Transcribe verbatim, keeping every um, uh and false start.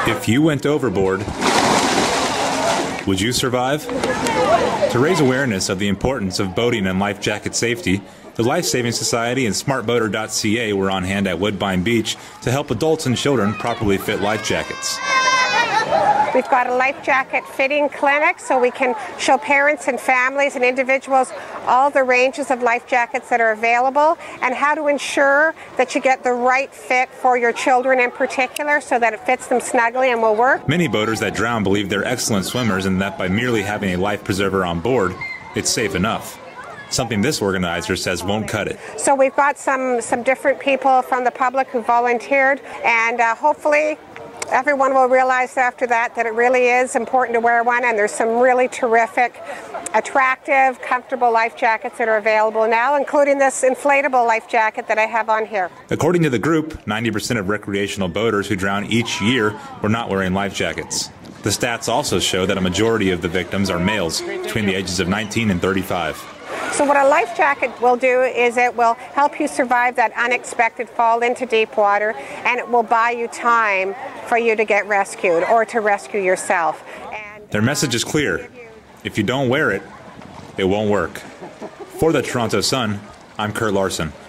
If you went overboard, would you survive? To raise awareness of the importance of boating and life jacket safety, the Life Saving Society and smart boater dot c a were on hand at Woodbine Beach to help adults and children properly fit life jackets. We've got a life jacket fitting clinic so we can show parents and families and individuals all the ranges of life jackets that are available and how to ensure that you get the right fit for your children in particular so that it fits them snugly and will work. Many boaters that drown believe they're excellent swimmers and that by merely having a life preserver on board, it's safe enough. Something this organizer says won't cut it. So we've got some, some different people from the public who volunteered, and uh, hopefully everyone will realize after that that it really is important to wear one, and there's some really terrific, attractive, comfortable life jackets that are available now, including this inflatable life jacket that I have on here. According to the group, ninety percent of recreational boaters who drown each year were not wearing life jackets. The stats also show that a majority of the victims are males between the ages of nineteen and thirty-five. So what a life jacket will do is it will help you survive that unexpected fall into deep water, and it will buy you time for you to get rescued or to rescue yourself. And their message is clear. If you don't wear it, it won't work. For the Toronto Sun, I'm Kurt Larson.